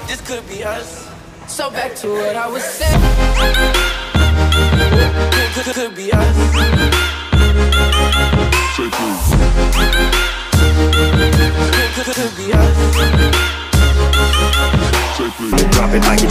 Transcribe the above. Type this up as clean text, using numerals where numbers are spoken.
This could be us. So back to what I was saying. Could be us. Could be us. Drop it like